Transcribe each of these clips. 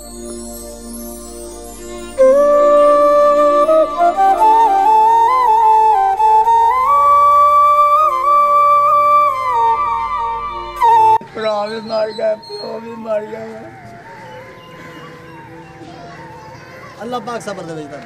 भरा भी मर गया, प्यो भी मर गया। अल्लाह पाक सबर दे बेटा।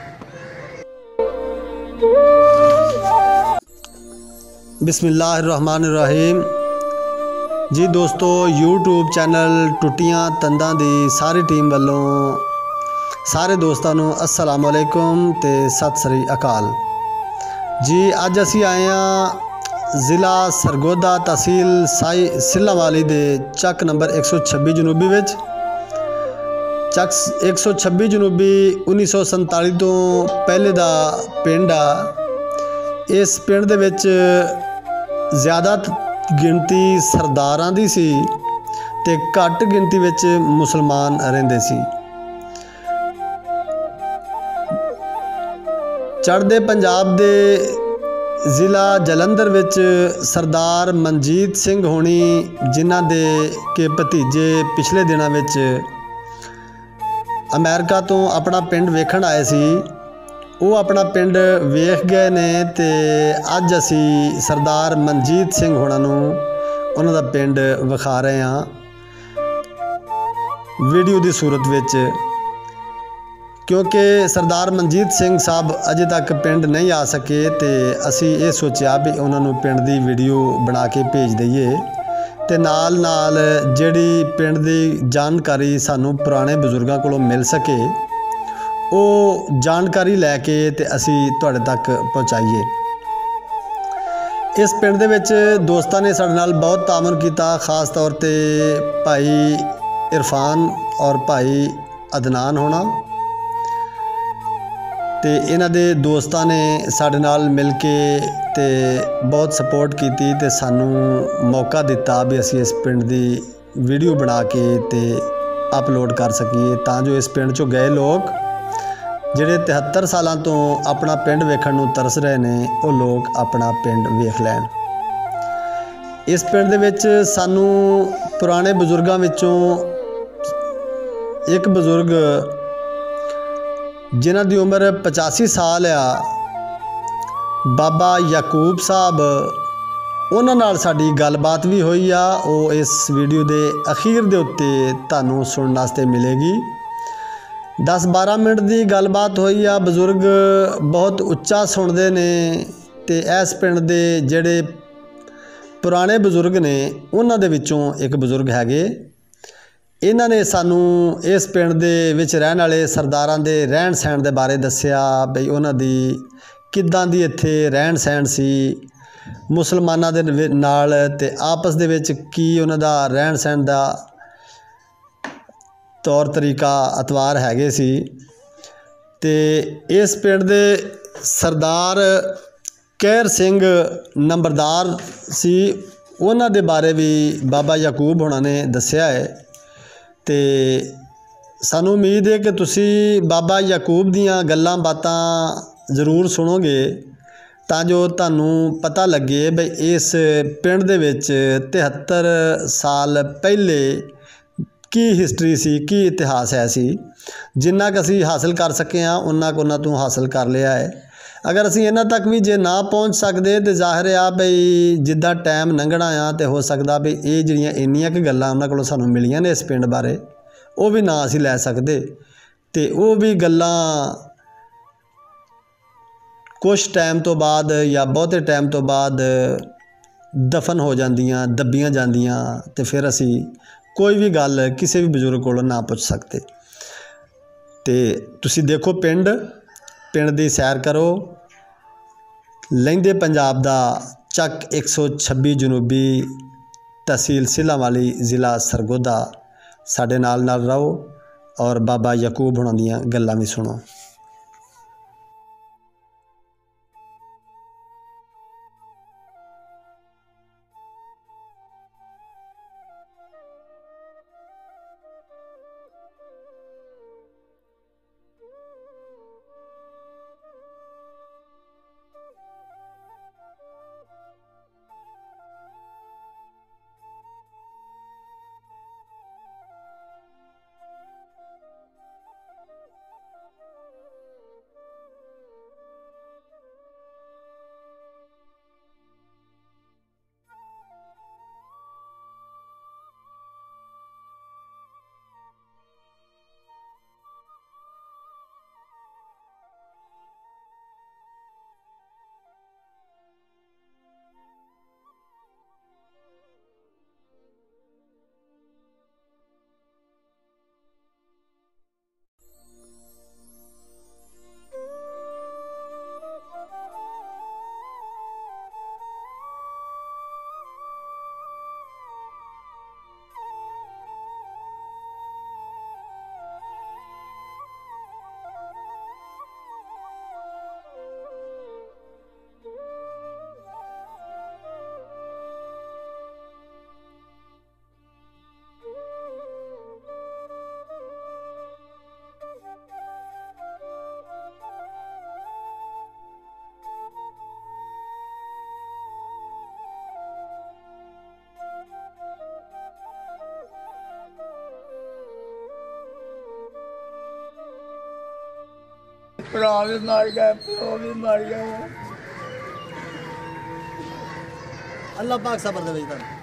बिस्मिल्लाहिर्रहमानिर्रहीम। जी दोस्तों, यूट्यूब चैनल टुटियां तंदां दी सारी टीम वालों सारे दोस्तों नूं अस्सलाम वालेकुम ते सत श्री अकाल जी। अज असी आए हैं ज़िला सरगोदा तहसील सिल्लावाली दे चक नंबर 126 जनूबी विच। चक 126 जनूबी 1947 तो पहले दा पिंड आ। इस पिंड दे विच ज़्यादा गिनती सरदारां दी सी ते घट गिनती विच मुसलमान रहिंदे सी। चढ़दे पंजाब दे ज़िला जलंधर विच सरदार मनजीत सिंह होनी, जिन्हां दे के भतीजे पिछले दिनां विच अमेरिका तो अपना पिंड वेखण आए सी, वो अपना पिंड वेख गए ने ते अज असी सरदार मनजीत सिंह होना नूं उन्हां दा पिंड विखा रहे हैं वीडियो दी सूरत विच, क्योंकि सरदार मनजीत सिंह साहब अजे तक पिंड नहीं आ सके ते असी ये सोचा भी उन्हां नूं पिंड दी वीडियो बना के भेज दईए ते नाल नाल जिहड़ी पिंड दी जानकारी सानू पुराने बजुर्गों कोलों मिल सके वो जानकारी लैके ते असी तुहाडे तक पहुँचाइए। इस पिंड दे विच दोस्तां ने साडे नाल बहुत तामन किया, खास तौर ते भाई इरफान और भाई अदनान होना ते इन्हां दे दोस्तां ने साडे नाल मिल के ते बहुत सपोर्ट की ते सानू मौका दिता भी असी इस पिंड दी वीडियो बना के ते अपलोड कर सकीए, तां जो इस पिंड चों गए लोग जिहड़े 73 सालां तो अपना पिंड वेखण नूं तरस रहे ने, वो लोग अपना पिंड वेख लैण। इस पिंड दे विच सानू पुराने बजुर्गां विचों एक बजुर्ग जिन्हां दी उम्र 85 साल आ, बाबा याकूब साहब, उन्हां नाल साडी गलबात भी हुई आ। वो इस वीडियो दे अखीर दे उत्ते तुहानूं सुनन वास्ते मिलेगी। 10-12 मिनट की गलबात हुई आ। बजुर्ग बहुत उच्चा सुनते ने ते इस पिंड दे जिहड़े पुराने बजुर्ग ने उन्हां दे विचों एक बजुर्ग हैगे। इन्हां ने सानू इस पिंड दे विच रहण वाले सरदारां दे रहण सहण दे बारे दस्सिया बई उन्हां दी किद्दां दी इत्थे रहण सहण सी मुसलमानां दे नाल ते आपस दे विच की उन्हां दा रहण सहण दा तौर तरीका अतवार हैगे सी। ते इस पिंड दे सरदार कहर सिंह नंबरदार सी, उन्हां दे बारे भी बाबा याकूब होना ने दस्सिया है। ते सानू उम्मीद है कि तुसी बाबा याकूब दियां गल्लां बातां जरूर सुनोगे तां जो तुहानू पता लगे बई इस पिंड दे विच 73 साल पहले की हिस्टरी सी, की इतिहास है सी। जिन्ना क असी हासिल कर सके हाँ उन्ना क उन्हां तों हासिल कर लिया है। अगर असी इन्हां तक भी जे ना पहुँच सकते तो जाहिर आ बई जिद्दां टाइम लंघना आ तो हो सकता भी ये जिहड़ियां इन्नियां क गल्लां उन्हां कोलों सानूं मिलियां ने इस पिंड बारे वो भी ना असी लै सकते ते वो भी गल्लां कुछ टाइम तो बाद या बहुते टाइम तो बाद दफन हो जांदियां, दब्बियां जांदियां ते फिर असी कोई भी गल किसी भी बजुर्ग कोलों ना पुछ सकते। ते तुसी देखो पिंड दी सैर करो। लहिंदे पंजाब दा चक 126 जनूबी तहसील सिल्लावाली ज़िला सरगोदा साडे नाल रहो और बाबा याकूब हुणां दियां गल्लां भी सुनो। ਭਰਾ ਵੀ ਮਰ ਗਿਆ, ਪਿਓ ਵੀ ਮਰ ਗਿਆ। ਅੱਲਾਹ ਪਾਕ ਸਬਰ ਦੇ ਵਿੱਚ ਤੁਹਾਨੂੰ।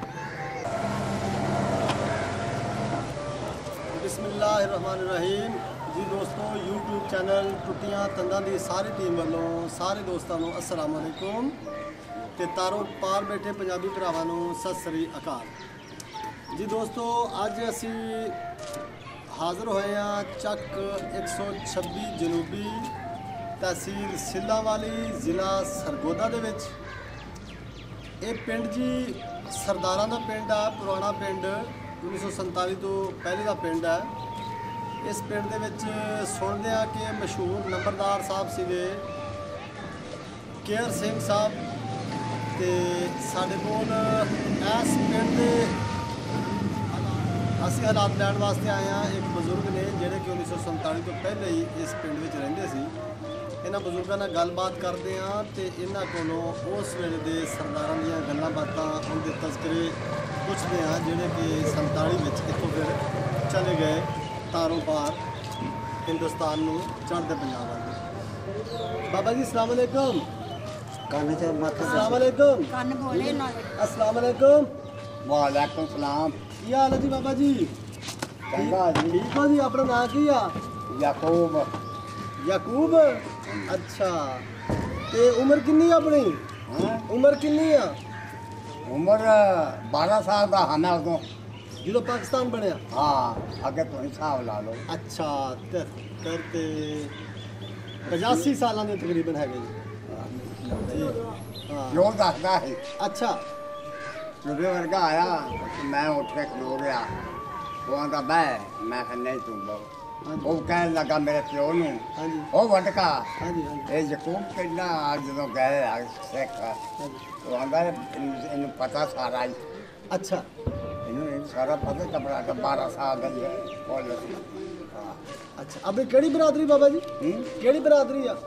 ਬਿਸਮਿल्लाहिर्रहमानिर्रहीम जी दोस्तों, YouTube चैनल टुटियां तंदां दी सारी टीम वालों सारे दोस्तों नूं अस्सलाम वालेकुम ते तारों पार बैठे पंजाबी भरावां नूं सत श्री अकाल जी। दोस्तों अज असी हाज़र होए हाँ ਚੱਕ 126 जनूबी तहसील सिल्लावाली ज़िला सरगोदा दे विच। ਇਹ ਪਿੰਡ ਜੀ ਸਰਦਾਰਾਂ ਦਾ ਪਿੰਡ ਆ, ਪੁਰਾਣਾ ਪਿੰਡ 1947 ਤੋਂ ਪਹਿਲੇ ਦਾ ਪਿੰਡ ਹੈ। ਇਸ ਪਿੰਡ ਦੇ ਵਿੱਚ ਸੁਣਦੇ ਆ ਕਿ ਮਸ਼ਹੂਰ ਨੰਬਰਦਾਰ ਸਾਹਿਬ ਸੀਗੇ ਕੇਅਰ ਸਿੰਘ ਸਾਹਿਬ, ਤੇ ਸਾਡੇ ਕੋਲ ਇਸ ਪਿੰਡ ਦੇ ਅਸੀਂ ਹਾਲਾਤ ਲੈਣ ਵਾਸਤੇ ਆਏ ਹਾਂ। ਇੱਕ ਬਜ਼ੁਰਗ ਨੇ ਜਿਹੜੇ ਕਿ 1947 ਤੋਂ ਪਹਿਲੇ ਹੀ ਇਸ ਪਿੰਡ ਵਿੱਚ ਰਹਿੰਦੇ ਸੀ। ਇਹਨਾਂ ਬਜ਼ੁਰਗਾਂ ਨਾਲ ਗੱਲਬਾਤ ਕਰਦੇ ਹਾਂ ਤੇ ਇਹਨਾਂ ਕੋਲੋਂ ਉਸ ਵੇਲੇ ਦੇ ਸਰਦਾਰਾਂ ਦੀਆਂ ਗੱਲਾਂ ਬਾਤਾਂ, ਉਹਦੇ ਤਜ਼ਕਰੇ ਪੁੱਛਦੇ ਹਾਂ ਜਿਹੜੇ ਕਿ 47 ਵਿੱਚ ਇੱਥੋਂ ਫਿਰ ਚਲੇ ਗਏ ਤਾਰੋਂ ਪਾਰ ਹਿੰਦੁਸਤਾਨ ਨੂੰ ਚੜ੍ਹਦੇ ਪੰਜਾਬ ਵੱਲ। ਬਾਬਾ ਜੀ ਅਸਲਾਮ ਅਲੈਕੁਮ। कान से मत ਅਸਲਾਮ ਅਲੈਕੁਮ। ਕੰਨ ਬੋਲੇ ਨਾ ਅਸਲਾਮ ਅਲੈਕੁਮ। वालेकुम सलाम। ਕੀ ਹਾਲ ਹੈ ਜੀ ਬਾਬਾ ਜੀ? चंगा जी। ਠੀਕ ਹੋ ਜੀ? ਆਪਣਾ ਨਾਂ ਕੀ ਆ? याकूब। ਯਾਕੂਬ। ਅੱਛਾ, ਤੇ ਉਮਰ ਕਿੰਨੀ ਆ ਆਪਣੀ? हैं? ਉਮਰ ਕਿੰਨੀ ਆ उम्र 12 साल का हाँ मैं उदों। ਜਦੋਂ ਪਾਕਿਸਤਾਨ ਬਣਿਆ? हाँ अगे तुम हिसाब ला लो। ਅੱਛਾ, 73 ਤੇ 85 ਸਾਲਾਂ ਦੇ ਤਕਰੀਬਨ ਹੈਗੇ ਜੀ। ਹਾਂ, जो दसदा है ਅੱਛਾ चूड़े वर्गा आया तो मैं उठ के खलो गया। वो आंदा बह, मैं कहा नहीं तू बह। ਹਾਂਜੀ वो कहने लगा मेरे प्यो नू ਹਾਂਜੀ ओ वटका ਹਾਂਜੀ ਹਾਂਜੀ ये यकूब किन्ना जो गए सिख ਹਾਂਜੀ। वो आंदा इन पता सारा ही ਅੱਛਾ इन सारा पता कपड़ा का 12 साल का ही है बोल। हाँ ਅੱਛਾ, ਆਪਣੀ ਕਿਹੜੀ ਬਰਾਦਰੀ ਬਾਬਾ ਜੀ? ਕਿਹੜੀ ਬਰਾਦਰੀ ਆ?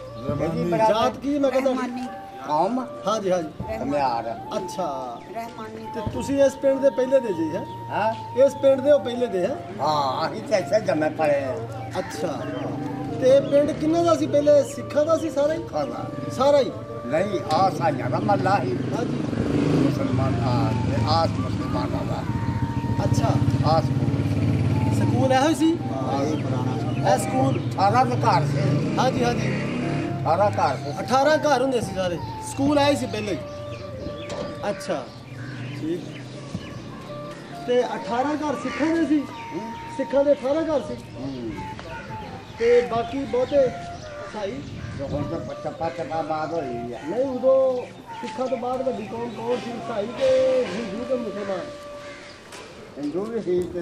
ਜਾਤ ਕੀ? ਮੈਂ ਕਹਿੰਦਾ ਰਹਿਮਾਨੀ कौम ਹਾਂਜੀ ਹਾਂਜੀ। हमियार। ਅੱਛਾ, ਰਹਿਮਾਨੀ ਤੇ ਤੁਸੀਂ ਇਸ ਪਿੰਡ ਦੇ ਪਹਿਲੇ ਦੇ ਜੀ? ਹੈ हाँ ਇਸ ਪਿੰਡ ਦੇ ਉਹ ਪਹਿਲੇ ਦੇ ਹੈ? हाँ अभी कैसे जमे पड़े हैं। ਅੱਛਾ, ਤੇ ਇਹ ਪਿੰਡ ਕਿੰਨਾ ਦਾ ਸੀ ਪਹਿਲੇ? ਸਿੱਖਾਂ ਦਾ ਸੀ ਸਾਰਾ ਹੀ? खाना ਸਾਰਾ ही? नहीं आ साइया का मल्ला ही ਹਾਂਜੀ। मुसलमान आस मुसलमान वाला ਅੱਛਾ, आस ਸਕੂਲ ਇਹੋ ਹੀ ਸੀ? ਇਹ ਸਕੂਲ? 18 के घर से ਹਾਂਜੀ ਹਾਂਜੀ। 18 घर से 18 ਘਰ ਹੁੰਦੇ ਸੀ ਸਾਰੇ, ਸਕੂਲ ਆਏ ਸੀ ਪਹਿਲੇ ਹੀ? ਅੱਛਾ ਠੀਕ। ਤੇ 18 ਘਰ ਸਿੱਖਾਂ ਦੇ ਸੀ? ਸਿੱਖਾਂ ਦੇ 18 ਘਰ ਸੀ ਤੇ ਬਾਕੀ ਬਹੁਤੇ ਸਾਈ? जो हम तो चप्पा बाद हो है। ਨਹੀਂ, ਉਦੋਂ ਸਿੱਖਾਂ ਤੋਂ ਬਾਅਦ ਵੱਡੀ ਕੌਮ ਕੌਣ ਸੀ? ਸਾਈ ਤੇ ਹਿੰਦੂ ਤੇ ਮੁਸਲਮਾਨ? हिंदू भी ही थे।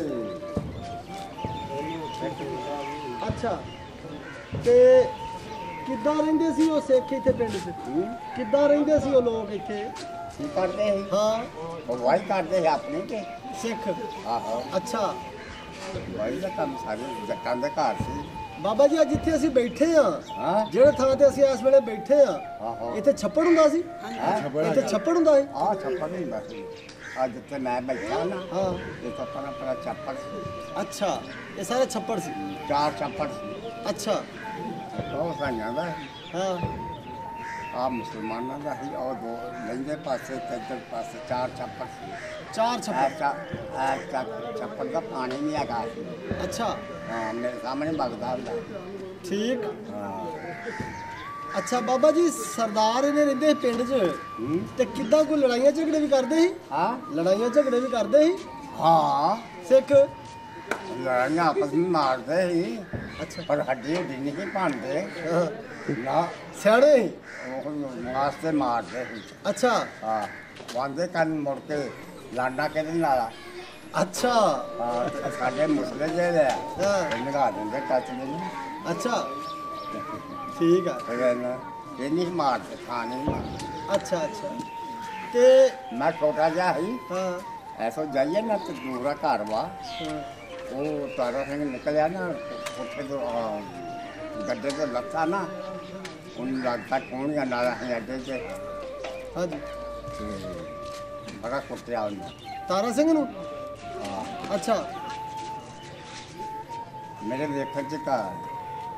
ਅੱਛਾ, ਤੇ ਕਿੱਦਾਂ ਰਹਿੰਦੇ ਸੀ ਉਹ ਸਿੱਖ ਇੱਥੇ ਪਿੰਡ 'ਚ? ਕਿੱਦਾਂ ਰਹਿੰਦੇ ਸੀ ਉਹ ਲੋਕ ਇੱਥੇ? की करते हैं ਹਾਂ, वो वही करते हैं अपने के। ਸਿੱਖ। आहो ਅੱਛਾ वही का काम सारे जट्टां दे घर से। ਬਾਬਾ ਜੀ, ਅੱਜ ਜਿੱਥੇ ਅਸੀਂ ਬੈਠੇ ਆ, हाँ ਜਿਹੜੇ ਥਾਂ ਤੇ ਅਸੀਂ ਇਸ ਵੇਲੇ ਬੈਠੇ ਆ, आहो ਇੱਥੇ ਛੱਪੜ ਹੁੰਦਾ ਸੀ? हाँ ਇੱਥੇ ਛੱਪੜ ਹੁੰਦਾ ਸੀ? आ छप्पड़ नहीं बस आज जितने मैं बैठा ना ਹਾਂ। ये तो अपना छप्पड़ से ਅੱਛਾ, ਇਹ ਸਾਰੇ ਛੱਪੜ ਸੀ? 4 छप्पड़ से ਅੱਛਾ बहुत साइया का ਹਾਂ। आ मुसलमानों का ही और दो लंगे पासे ते इधर पासे 4 छप्पड़ से। 4 ਛੱਪੜ? ऐसा छप्पड़ का पानी नहीं आगा। ਅੱਛਾ हाँ मेरे सामने बगदा होता। ਠੀਕ। हाँ ਅੱਛਾ ਬਾਬਾ ਜੀ, ਸਰਦਾਰ ਇਹਨੇ ਰਹਿੰਦੇ ਸੀ ਪਿੰਡ 'ਚ, ਤੇ ਕਿੱਦਾਂ ਕੋਈ ਲੜਾਈਆਂ ਝਗੜੇ ਵੀ ਕਰਦੇ ਸੀ? हाँ ਲੜਾਈਆਂ ਝਗੜੇ ਵੀ ਕਰਦੇ ਸੀ हाँ ਸਿੱਖ? लड़ाइयाँ आपस में मारते ही ਅੱਛਾ पर हड्डी हड्डी नहीं पाते ਹਾਂ, ना ਸਿਆਣੇ ਸੀ? वास्ते मारते ही। ਅੱਛਾ हाँ वादे कल मुड़ के लाडा के दिन लाया। ਅੱਛਾ हाँ साढ़े मुसले जेड़े ਹਾਂ, निगा देंगे टच नहीं ਅੱਛਾ ਠੀਕ ਆ। फिर ये नहीं मारते खाने नहीं मारते। ਅੱਛਾ ਅੱਛਾ, ਤੇ मैं छोटा जा ही ਹਾਂ ऐसा जाइए ना तो दूसरा घर वा ਹਾਂ वो तारा सिंह निकलिया ना उठे तो गड्ढे तो लत्था ना उन लगता कौन या नाला है अड्डे से ਹਾਂਜੀ। बड़ा कुटिया उन्हें। ਤਾਰਾ ਸਿੰਘ ਨੂੰ? हाँ ਅੱਛਾ मेरे देखने से कहा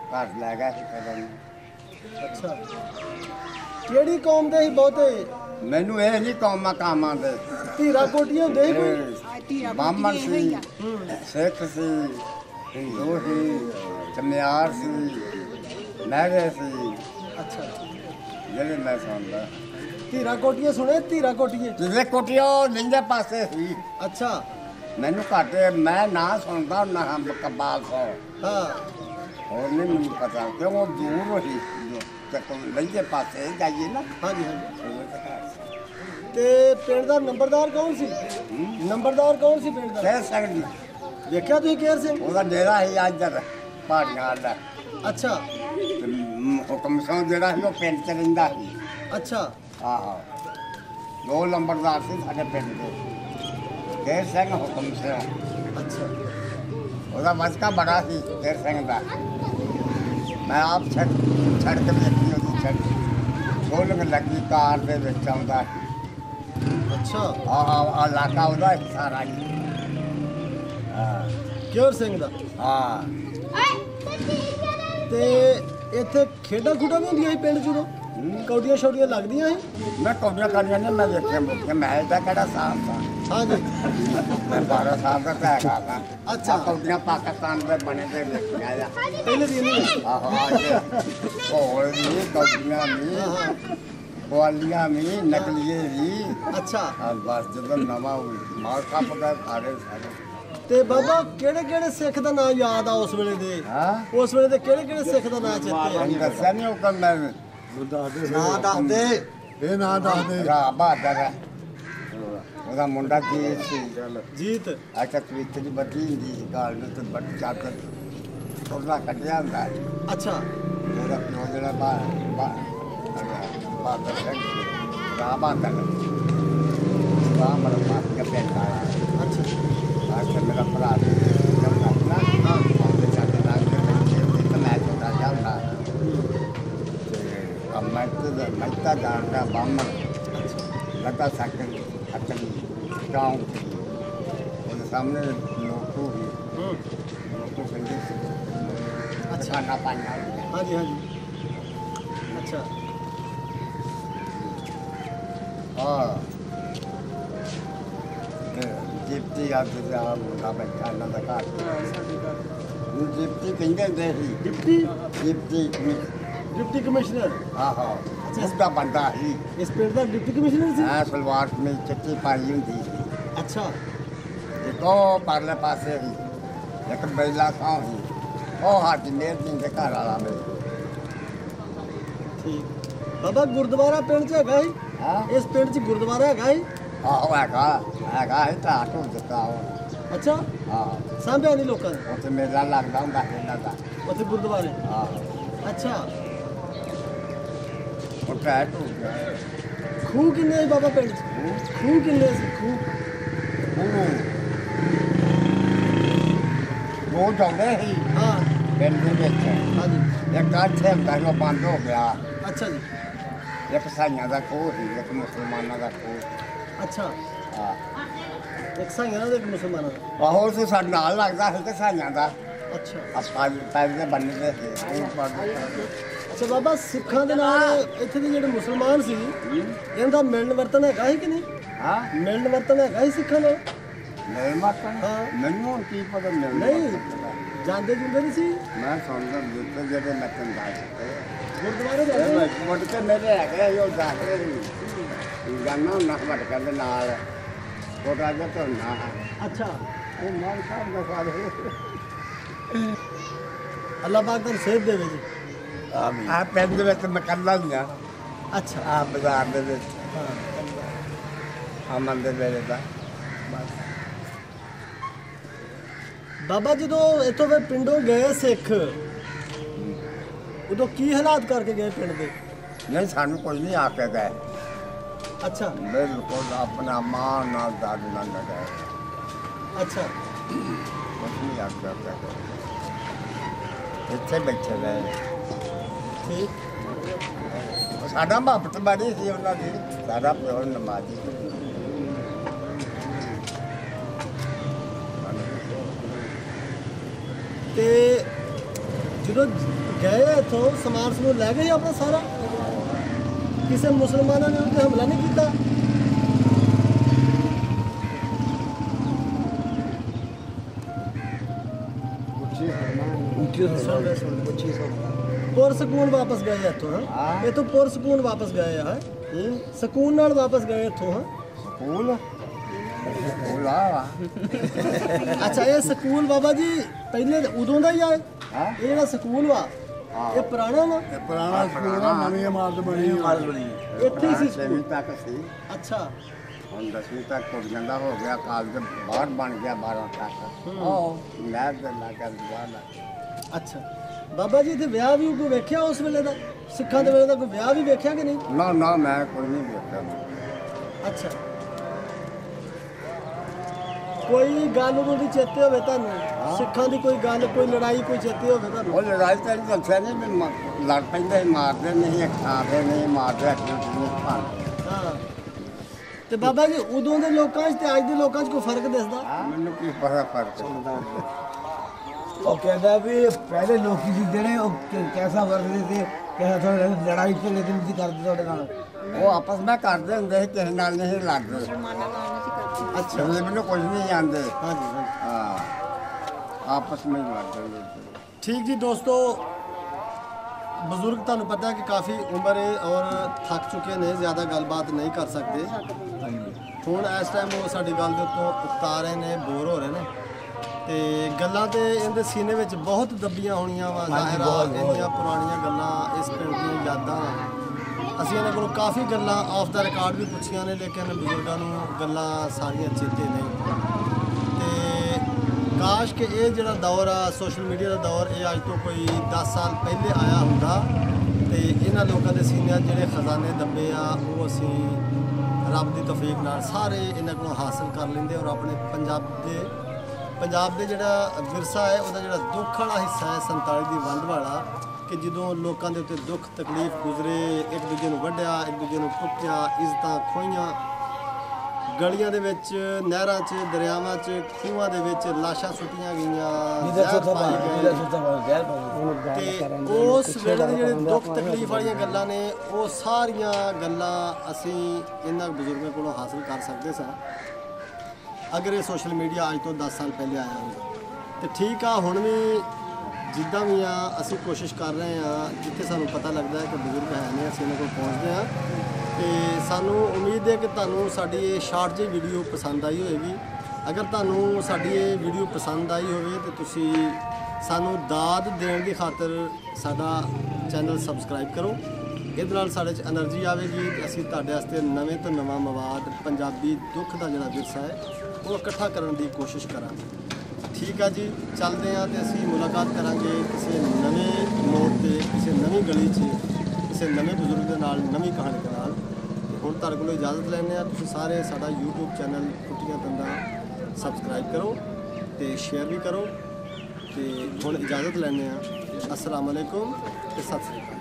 ਘਰ ਲੈ ਗਿਆ ਸੀ ਫਿਰ ਉਹਨੂੰ। ਅੱਛਾ ਕਿਹੜੀ ਕੌਮ ਦੇ ਸੀ ਬਹੁਤੇ ਮੈਨੂੰ ਇਹ ਨਹੀਂ ਕੌਮਾਂ ਕਾਮਾਂ ਦੇ ਧੀਰਾ ਕੋਟੀਆਂ ਹੁੰਦੇ ਸੀ ਕੋਈ ਇਹ ਬਾਹਮਣ ਸੀ, ਸਿੱਖ ਸੀ, ਹਿੰਦੂ ਸੀ, ਚਮਿਆਰ ਸੀ, ਮਹਿਰੇ ਸੀ, ਅੱਛਾ ਜਿਹੜੇ ਮੈਂ ਸੁਣਦਾ। ਧੀਰਾ ਕੋਟੀਆਂ ਸੁਣੇ ਧੀਰਾ ਕੋਟੀਆਂ ਜਿਹਦੇ ਕੋਟਿਓ ਲਿੰਦੇ ਪਾਸੇ ਸੀ। ਅੱਛਾ ਮੈਨੂੰ ਘੱਟ ਮੈਂ ਨਾ ਸੁਣਦਾ ਨਾ ਕਬਾਲ ਸੋ ਹਾਂ ਹੋਰ ਨਹੀਂ ਮੈਨੂੰ ਪਤਾ ਕਿਉਂ ਉਹ ਦੂਰ ਹੋਈ ਤੇ ਕੋਈ ਲਿੰਦੇ ਪਾਸੇ ਜਾਈਏ ਨਾ। ਹਾਂਜੀ ਹਾਂਜੀ ਤੇ ਪਿੰਡ ਦਾ ਨੰਬਰਦਾਰ ਕੌਣ ਸੀ ਨੰਬਰਦਾਰ ਕੌਣ ਸੀ ਪਿੰਡ ਦਾ ਕਹਿ ਸਕਦੀ ਦੇਖਿਆ ਤੁਸੀਂ ਕੇਰ ਸਿੰਘ ਉਹਦਾ ਡੇਰਾ ਸੀ ਇੱਧਰ ਪਹਾੜੀਆਂ ਦਾ ਅੱਛਾ ਹੁਕਮ ਸਿੰਘ ਜਿਹੜਾ ਸੀ ਉਹ ਪਿੰਡ ਚ ਰਹਿੰਦਾ ਸੀ। ਅੱਛਾ ਆਹੋ 2 ਨੰਬਰਦਾਰ ਸੀ ਸਾਡੇ ਪਿੰਡ ਦੇ ਕੇਰ ਸਿੰਘ ਹੁਕਮ ਸਿੰਘ ਅੱਛਾ ਉਹਦਾ ਮਸਕਾ ਬੜਾ ਸੀ ਕੇਰ ਸਿੰਘ ਦਾ। ਮੈਂ ਆਪ ਛੱਡ ਕੇ ਦੇਖੀ ਉਹਦੀ ਛੱਡ ਗੋਲਕ ਲੱਗੀ ਕਾਰ ਦੇ ਵਿੱਚ ਆਉਂਦਾ ਸੀ। ਅੱਛਾ ਆਹ ਇਲਾਕਾ ਉਹਦਾ ਹੀ ਸਾਰਾ ਹੀ। ਹਾਂ ਕੇਰ ਸਿੰਘ ਦਾ ਹਾਂ ਤੇ ਇੱਥੇ ਖੇਡਾਂ ਖੂਡਾਂ ਵੀ ਹੁੰਦੀਆਂ ਸੀ ਪਿੰਡ 'ਚ ਉਦੋਂ ਕੌਡੀਆਂ ਛੋਡੀਆਂ ਲੱਗਦੀਆਂ ਸੀ ਮੈਂ ਕੌਡੀਆਂ ਕਰਨੀਆਂ ਨੇ ਮੈਂ ਦੇਖਿਆ ਮੁੱਕੇ ਮੈਂ ਇਹਦਾ ਕਿਹੜਾ ਸਾਲ ਦਾ ਹਾਂਜੀ ਮੈਂ 12 ਸਾਲ ਦਾ ਤਾਂ ਹੈਗਾ ਵਾ। ਅੱਛਾ। ਆਹ ਕੌਡੀਆਂ ਪਾਕਿਸਤਾਨ ਦੇ ਬਣੇ ਤੇ ਦੇਖਿਆ ਆ ਪਹਿਲੇ ਦਿਨ ਹੀ ਆਹੋ ਅੱਜ ਹੋਰ ਵੀ ਕੌਡੀਆਂ ਵੀ ਕੁਆਲੀਆਂ ਵੀ ਨਕਲੀਏ ਵੀ ਅੱਛਾ ਆ ਬਸ ਜਦੋਂ ਨਵਾਂ ਮਾਲ ਕੱਪ ਦਾ ਸਾਰੇ ਸਾਰੇ ਤੇ ਬਾਬਾ ਕਿਹੜੇ ਕਿਹੜੇ ਸਿੱਖ ਦਾ ਨਾਮ ਯਾਦ ਆ ਉਸ ਵੇਲੇ ਦੇ ਹਾਂ ਉਸ ਵੇਲੇ ਦੇ ਕਿਹੜੇ ਕਿਹੜੇ ਸਿੱਖ ਦਾ ਨਾਮ ਚੇਤੇ ਤੁਹਾਨੂੰ ਦੱਸਿਆ ਨਹੀਂ ਉਹ ਕੰਮ ਮੈਂ ਆ ਨਾਂ ਦੱਸਦੇ ਇਹ ਨਾਂ ਦੱਸਦੇ ਰਾ ਬਹਾਦਰ ਹੈ ਉਹਦਾ ਮੁੰਡਾ ਜੀਤ ਸੀ ਜੀਤ ਅੱਛਾ ਕਵਿੱਤ ਦੀ ਬੱਤੀ ਹੁੰਦੀ ਸੀ ਗਾਲ ਨੂੰ ਤੇ ਬੱਟ ਚਾਦਰ ਉਹਦਾ ਕੱਢਿਆ ਹੁੰਦਾ ਸੀ। ਅੱਛਾ ਉਹਦਾ ਪਿਓ ਜਿਹੜਾ ਬਹਾਦਰ ਸਿੰਘ ਰਾ ਬਹਾਦਰ ਰਾ ਮਰ ਮਾਰ ਕੇ ਬੈਠਾ ਅੱਛਾ ਅੱਛਾ ਮੇਰਾ ਭਰਾ ਸੀ ਜਦ ਤੱਕ ਨਾ ਉਹਦੇ ਚਾਦਰ ਨਾਲ ਦੇ ਬੱਚੇ ਤੇ ਮੈਂ ਛੋਟਾ ਜਿਹਾ ਹੁੰਦਾ ਤੇ ਮੈਂ ਤਾਂ ਜਾਣਦਾ ਬਾਹਮਣ ਲਤਾ ਸਕਣ ਅਕਲ ਗਾਉਂ ਉਹਦੇ ਸਾਹਮਣੇ ਲੋਕੋ ਵੀ ਲੋਕੋ ਕਹਿੰਦੇ ਸੀ ਅੱਛਾ ਨਾ ਪਾਣਾ ਹਾਂਜੀ ਹਾਂਜੀ ਅੱਛਾ ਹਾਂ ਜਿਪਤੀ ਆ ਤੇ ਆ ਮੁੰਡਾ ਬੈਠਾ ਇਹਨਾਂ ਦਾ ਘਰ ਨੂੰ ਜਿਪਤੀ ਕਹਿੰਦੇ ਹੁੰਦੇ ਸੀ ਡਿਪਟੀ ਜਿਪਤੀ ਡਿਪਟੀ ਕਮਿਸ਼ਨਰ ਆਹੋ ਇਸ ਦਾ ਬੰਦਾ ਸੀ ਇਸ ਪਿੰਡ ਦਾ ਡਿਪਟੀ ਕਮਿਸ਼ਨਰ ਸੀ ਆ ਸਲਵਾਰ ਮੇ ਚੱਟੀ ਪਾਈ ਹੁੰਦੀ ਸੀ ਅੱਛਾ ਇੱਕ ਉਹ ਪਰਲੇ ਪਾਸੇ ਸੀ ਇੱਕ ਬੈਲਾ ਥਾਂ ਸੀ ਉਹ ਹਾਜੀ ਮੇਰ ਸਿੰਘ ਦੇ ਘਰ ਵਾਲਾ ਮੇਰੇ ਠੀਕ ਬਾਬਾ ਗੁਰਦੁਆਰਾ ਪਿੰਡ 'ਚ ਹੈਗਾ ਸੀ ਹਾਂ ਇਸ ਪਿੰਡ 'ਚ ਗੁਰਦੁਆਰਾ ਹੈਗਾ ਸੀ ਆਹੋ ਹੈਗਾ ਇਹ ਤਾਂ ਆਟੋ ਦਿੱਤਾ ਉਹ ਅੱਛਾ ਹਾਂ ਸਾਂਭਿਆ ਨਹੀਂ ਲੋਕਾਂ ਨੇ ਉੱਥੇ ਮੇਲਾ ਲੱਗਦਾ ਹੁੰਦਾ ਇਹਨਾਂ ਦਾ ਉੱਥੇ ਗੁਰਦੁਆਰੇ ਆਹੋ ਅੱਛਾ ਉਹ ਟੈਟ ਹੋ ਗਿਆ ਖੂਹ ਕਿੰਨੇ ਸੀ ਬਾਬਾ ਪਿੰਡ 'ਚ ਖੂਹ ਕਿੰਨੇ ਸੀ ਖੂਹ ਉਹ ਜਾਂਦੇ ਸੀ ਹਾਂ ਪਿੰਡ ਦੇ ਵਿੱਚ ਹਾਂਜੀ ਇੱਕ ਆਥੇ ਹੁੰਦਾ ਸੀ ਉਹ ਬੰਦ ਹੋ ਗਿਆ ਅੱਛਾ ਜੀ ਇੱਕ ਸਾਈਆਂ ਦਾ ਖੂਹ ਸੀ ਇੱਕ ਮੁਸਲਮਾਨਾਂ ਦਾ ਖੂਹ ਅੱਛਾ ਹਾਂ ਇੱਕ ਸਾਈਆਂ ਦਾ ਇੱਕ ਮੁਸਲਮਾਨਾਂ ਦਾ ਆਹੋ ਉਹ ਸਾਡੇ ਨਾਲ ਲੱਗਦਾ ਸੀ ਕਿ ਸਾਈਆਂ ਦਾ ਅੱਛਾ ਆਪਾਂ ਪੈਸੇ ਬੰਨਦੇ ਸੀ ਅੱਛਾ ਬਾਬਾ ਸਿੱਖਾਂ ਦੇ ਨਾਲ ਇੱਥੇ ਦੇ ਜਿਹੜੇ ਮੁਸਲਮਾਨ ਸੀ ਇਹਦਾ ਮਿਲਣ ਵਰਤਨ ਹੈਗਾ ਸੀ ਕਿ ਨਹੀਂ ਹਾਂ ਮਿਲਣ ਵਰਤਨ ਹੈਗਾ ਸੀ ਸਿੱਖਾਂ ਨਾਲ ਮਿਲ ਮਾਤਨ ਹਾਂ। ਮੈਨੂੰ ਹੁਣ ਕੀ ਪਤਾ ਮਿਲ ਨਹੀਂ ਜਾਂਦੇ ਜੁੰਦੇ ਨਹੀਂ ਸੀ ਮੈਂ ਸੁਣਦਾ ਜਿੱਥੇ ਜਿਹੜੇ ਨੱਚਣ ਦਾ ਗੁਰਦੁਆਰੇ ਜਾਂਦੇ ਮੁੜ ਕੇ ਮੇਰੇ ਹੈਗੇ ਉਹ ਦਾਖਲੇ ਸੀ ਜਾਨਾ ਨਾ ਵਟਕਾਂ ਦੇ ਨਾਲ ਕੋਟਾ ਜਿਹਾ ਧੋਣਾ ਅੱਛਾ ਉਹ ਮਾਨ ਸਾਹਿਬ ਦਾ ਸਾਰੇ ਅੱਲਾਹ ਪਾਕ ਤੁਹਾਨੂੰ ਸੇਧ ਦੇਵੇ ਜੀ ਆਮੀਨ ਆ ਪਿੰਡ ਦੇ ਵਿੱਚ ਮੈਂ ਕੱਲਾ ਹੀ ਆ ਅੱਛਾ ਆ ਬਾਜ਼ਾਰ ਦੇ ਵਿੱਚ ਹਾਂ ਆ ਮੰਦਰ ਵੇਲੇ ਦਾ ਬਾਬਾ ਜਦੋਂ ਇੱਥੋਂ ਫਿਰ ਪਿੰਡੋਂ ਗਏ ਸਿੱਖ ਉਦੋਂ ਕੀ ਹਾਲਾਤ ਕਰਕੇ ਗਏ ਪਿੰਡ ਦੇ ਨਹੀਂ ਸਾਨੂੰ ਕੋਈ ਨਹੀਂ ਆ ਕੇ ਗਏ ਅੱਛਾ ਬਿਲਕੁਲ ਆਪਣਾ ਮਾਂ ਨਾਲ ਦਾਦੂ ਨਾਲ ਗਏ ਅੱਛਾ ਕੁਝ ਨਹੀਂ ਆ ਕੇ ਗਏ ਇੱਥੇ ਬੈਠੇ ਰਹੇ ਠੀਕ ਸਾਡਾ ਮੁਹੱਬਤ ਬੜੀ ਸੀ ਉਹਨਾਂ ਦੀ ਸਾਡਾ ਪਿਓ ਨਮਾਜ਼ੀ ਤੇ ਜਦੋਂ ਗਏ ਇੱਥੋਂ ਸਮਾਨ ਸਮੂਨ ਲੈ ਗਏ ਆਪਣਾ ਸਾਰਾ? ਕਿਸੇ ਮੁਸਲਮਾਨਾਂ ਨੇ ਉੱਤੇ ਹਮਲਾ ਨਹੀਂ ਕੀਤਾ? ਪੁਰਸਕੂਨ ਵਾਪਸ ਗਏ ਇੱਥੋਂ? ਹਾਂ, ਇੱਥੋਂ ਪੁਰਸਕੂਨ ਵਾਪਸ ਗਏ ਆ? ਸਕੂਨ ਨਾਲ ਵਾਪਸ ਗਏ ਇੱਥੋਂ? ਹਾਂ, ਸਕੂਲ ਸਕੂਲ ਆ ਅੱਛਾ ਇਹ ਸਕੂਲ ਬਾਬਾ ਜੀ ਪਹਿਲੇ ਉਦੋਂ ਦਾ ਹੀ ਆ? ਹਾਂ। ਇਹ ਜਿਹੜਾ ਸਕੂਲ ਵਾ ਇਹ ਪੁਰਾਣਾ ਵਾ? ਇਹ ਪੁਰਾਣਾ ਸਕੂਲ ਆ, ਨਵੀਂ ਇਮਾਰਤ ਬਣੀ ਆ। ਇੱਥੇ ਹੀ ਸੀ 6ਵੀਂ ਸਕੂਲ? ਤੱਕ ਸੀ, ਅੱਛਾ ਹੁਣ 10ਵੀਂ ਤੱਕ ਟੁੱਟ ਜਾਂਦਾ ਹੋ ਗਿਆ, ਕਾਲਜ ਬਾਹਰ ਬਣ ਗਿਆ 12 ਤੱਕ। ਨਹਿਰ ਦੇ ਲਾਗੇ ਬਾਹਰ। ਅੱਛਾ ਬਾਬਾ ਜੀ ਇੱਥੇ ਵਿਆਹ ਵੀ ਕੋਈ ਵੇਖਿਆ ਉਸ ਵੇਲੇ ਦਾ? ਸਿੱਖਾਂ ਦੇ ਵੇਲੇ ਦਾ ਕੋਈ ਵਿਆਹ ਵੀ ਵੇਖਿਆ ਕਿ ਨਹੀਂ? ਨਾ ਨਾ ਮੈਂ ਕੋਈ ਨਹੀਂ ਵੇਖਿਆ। ਅੱਛਾ ਕੋਈ ਗੱਲ ਉਦੋਂ ਦੀ ਚੇਤੇ ਹੋਵੇ ਤੁਹਾਨੂੰ? ਸਿੱਖਾਂ ਦੀ ਕੋਈ ਗੱਲ, ਕੋਈ ਲੜਾਈ, ਕੋਈ ਚੇਤੇ ਹੋਵੇ ਤੁਹਾਨੂੰ? ਉਹ ਲੜਾਈ ਤਾਂ ਨਹੀਂ ਦੱਸਿਆ ਨਹੀਂ ਮੈਨੂੰ, ਲੜ ਪੈਂਦੇ ਸੀ, ਮਾਰਦੇ ਨਹੀਂ, ਖਾਂਦੇ ਨਹੀਂ, ਮਾਰਦੇ ਨਹੀਂ ਖਾਂਦੇ। ਹਾਂ ਤੇ ਬਾਬਾ ਜੀ ਉਦੋਂ ਦੇ ਲੋਕਾਂ 'ਚ ਤੇ ਅੱਜ ਦੇ ਲੋਕਾਂ 'ਚ ਕੋਈ ਫਰਕ ਦਿਸਦਾ? ਮੈਨੂੰ ਕੀ ਪਤਾ ਫਰਕ। ਉਹ ਕਹਿੰਦਾ ਵੀ ਪਹਿਲੇ ਲੋਕੀ ਸੀ ਜਿਹੜੇ ਉਹ ਕੈਸਾ ਵਰਤਦੇ ਸੀ, ਕਿਸੇ ਥੋੜੇ ਲੜਾਈ ਝਗੜੇ ਤੇ ਨਹੀਂ ਕਰਦੇ ਤੁਹਾਡੇ ਨਾਲ। ਉਹ ਆਪਸ ਵਿੱਚ ਕਰਦੇ ਹੁੰਦੇ ਸੀ, ਕਿਸੇ ਨਾਲ ਨਹੀਂ ਲੜਦੇ। ਅੱਛਾ ਮੈਨੂੰ ਕੁਝ ਨਹੀਂ ਜਾਣਦੇ। ਹਾਂਜੀ ਹਾਂਜੀ ਹਾਂ, ਆਪਸ ਵਿੱਚ ਲੜਦੇ ਹੁੰਦੇ ਸੀ। ਠੀਕ ਜੀ ਦੋਸਤੋ, ਬਜ਼ੁਰਗ ਤੁਹਾਨੂੰ ਪਤਾ ਕਿ ਕਾਫੀ ਉਮਰ ਹੈ ਔਰ ਥੱਕ ਚੁੱਕੇ ਨੇ, ਜ਼ਿਆਦਾ ਗੱਲਬਾਤ ਨਹੀਂ ਕਰ ਸਕਦੇ। ਹੁਣ ਇਸ ਟਾਈਮ ਉਹ ਸਾਡੀ ਗੱਲ ਦੇ ਉੱਤੋਂ ਉਤਾਰ ਰਹੇ ਨੇ, ਬੋਰ ਹੋ ਰਹੇ ਨੇ ਤੇ ਗੱਲਾਂ ਤੇ ਇਹਦੇ ਸੀਨੇ ਵਿੱਚ ਬਹੁਤ ਦੱਬੀਆਂ ਹੋਣੀਆਂ ਵਾ। ਜ਼ਾਹਿਰ ਆ ਇੰਨੀਆਂ ਪੁਰਾਣੀਆਂ ਗੱਲਾਂ, ਇਸ ਪਿੰਡ ਦੀਆਂ ਯਾਦਾਂ। ਅਸੀਂ ਇਹਨਾਂ ਕੋਲੋਂ ਕਾਫੀ ਗੱਲਾਂ ਆਫ ਦਾ ਰਿਕਾਰਡ ਵੀ ਪੁੱਛੀਆਂ ਨੇ, ਲੇਕਿਨ ਬਜ਼ੁਰਗਾਂ ਨੂੰ ਗੱਲਾਂ ਸਾਰੀਆਂ ਚੇਤੇ ਨਹੀਂ। ਤੇ ਕਾਸ਼ ਕਿ ਇਹ ਜਿਹੜਾ ਦੌਰ ਆ ਸੋਸ਼ਲ ਮੀਡੀਆ ਦਾ ਦੌਰ, ਇਹ ਅੱਜ ਤੋਂ ਕੋਈ 10 ਸਾਲ ਪਹਿਲੇ ਆਇਆ ਹੁੰਦਾ ਤੇ ਇਹਨਾਂ ਲੋਕਾਂ ਦੇ ਸੀਨਿਆਂ ਜਿਹੜੇ ਖਜ਼ਾਨੇ ਦੱਬੇ ਆ ਉਹ ਅਸੀਂ ਰੱਬ ਦੀ ਤੌਫੀਕ ਨਾਲ ਸਾਰੇ ਇਹਨਾਂ ਕੋਲੋਂ ਹਾਸਲ ਕਰ ਲੈਂਦੇ ਔਰ ਆਪਣੇ ਪੰਜਾਬ ਦੇ ਜਿਹੜਾ ਵਿਰਸਾ ਹੈ, ਉਹਦਾ ਜਿਹੜਾ ਦੁੱਖ ਵਾਲਾ ਹਿੱਸਾ ਹੈ 47 ਦੀ ਵੰਡ ਵਾਲਾ, ਕਿ ਜਦੋਂ ਲੋਕਾਂ ਦੇ ਉੱਤੇ ਦੁੱਖ ਤਕਲੀਫ ਗੁਜ਼ਰੇ, ਇੱਕ ਦੂਜੇ ਨੂੰ ਵੱਢਿਆ, ਇੱਕ ਦੂਜੇ ਨੂੰ ਕੁੱਟਿਆ, ਇੱਜ਼ਤਾਂ ਖੋਹੀਆਂ, ਗਲੀਆਂ ਦੇ ਵਿੱਚ, ਨਹਿਰਾਂ 'ਚ, ਦਰਿਆਵਾਂ 'ਚ, ਖੂਹਾਂ ਦੇ ਵਿੱਚ ਲਾਸ਼ਾਂ ਸੁੱਟੀਆਂ ਗਈਆਂ, ਜ਼ਹਿਰ ਪਾਏ ਗਏ। ਤੇ ਉਸ ਵੇਲੇ ਦੇ ਜਿਹੜੇ ਦੁੱਖ ਤਕਲੀਫ ਵਾਲੀਆਂ ਗੱਲਾਂ ਨੇ, ਉਹ ਸਾਰੀਆਂ ਗੱਲਾਂ ਅਸੀਂ ਇਹਨਾਂ ਬਜ਼ੁਰਗਾਂ ਕੋਲੋਂ ਹਾਸਲ ਕਰ ਸਕਦੇ ਸਾਂ ਅਗਰ ਇਹ ਸੋਸ਼ਲ ਮੀਡੀਆ ਅੱਜ ਤੋਂ 10 ਸਾਲ ਪਹਿਲੇ ਆਇਆ ਹੁੰਦਾ। ਤੇ ਠੀਕ ਆ, ਹੁਣ ਵੀ ਜਿੱਦਾਂ ਵੀ ਆ ਅਸੀਂ ਕੋਸ਼ਿਸ਼ ਕਰ ਰਹੇ ਹਾਂ, ਜਿੱਥੇ ਸਾਨੂੰ ਪਤਾ ਲੱਗਦਾ ਹੈ ਕਿ ਬਜ਼ੁਰਗ ਹੈ ਨੇ, ਅਸੀਂ ਇਹਨਾਂ ਕੋਲ ਪਹੁੰਚਦੇ ਹਾਂ। ਤੇ ਸਾਨੂੰ ਉਮੀਦ ਹੈ ਕਿ ਤੁਹਾਨੂੰ ਸਾਡੀ ਇਹ ਸ਼ਾਰਟ ਜਿਹੀ ਵੀਡੀਓ ਪਸੰਦ ਆਈ ਹੋਵੇਗੀ। ਅਗਰ ਤੁਹਾਨੂੰ ਸਾਡੀ ਇਹ ਵੀਡੀਓ ਪਸੰਦ ਆਈ ਹੋਵੇ ਤਾਂ ਤੁਸੀਂ ਸਾਨੂੰ ਦਾਦ ਦੇਣ ਦੀ ਖਾਤਰ ਸਾਡਾ ਚੈਨਲ ਸਬਸਕ੍ਰਾਈਬ ਕਰੋ। ਇਹਦੇ ਨਾਲ ਸਾਡੇ 'ਚ એનર્ਜੀ ਆਵੇਗੀ ਤੇ ਅਸੀਂ ਤੁਹਾਡੇ ਵਾਸਤੇ ਨਵੇਂ ਤੋਂ ਨਵਾਂ ਮਵਾਦ, ਪੰਜਾਬੀ ਦੁੱਖ ਦਾ ਜਿਹੜਾ ਵਿਰਸਾ ਹੈ ਉਹ ਇਕੱਠਾ ਕਰਨ ਦੀ ਕੋਸ਼ਿਸ਼ ਕਰਾਂਗੇ। ਠੀਕ ਆ ਜੀ, ਚੱਲਦੇ ਹਾਂ ਤੇ ਅਸੀਂ ਮੁਲਾਕਾਤ ਕਰਾਂਗੇ ਕਿਸੇ ਨਵੇਂ ਮੋੜ ਤੇ, ਕਿਸੇ ਨਵੀਂ ਗਲੀ 'ਚ, ਕਿਸੇ ਨਵੇਂ ਬਜ਼ੁਰਗ ਦੇ ਨਾਲ, ਨਵੀਂ ਕਹਾਣੀ ਦੇ ਨਾਲ। ਹੁਣ ਤੁਹਾਡੇ ਕੋਲੋਂ ਇਜਾਜ਼ਤ ਲੈਂਦੇ ਹਾਂ। ਤੁਸੀਂ ਸਾਰੇ ਸਾਡਾ YouTube ਚੈਨਲ ਕੁੱਟੀਆਂ ਤੰਦਾਂ ਸਬਸਕ੍ਰਾਈਬ ਕਰੋ ਤੇ ਸ਼ੇਅਰ ਵੀ ਕਰੋ। ਤੇ ਹੁਣ ਇਜਾਜ਼ਤ ਲੈਂਦੇ ਹਾਂ। ਅਸਲਾਮ ਅਲੈਕੁਮ ਤੇ ਸਤਿ ਸ੍ਰੀ ਅਕਾਲ।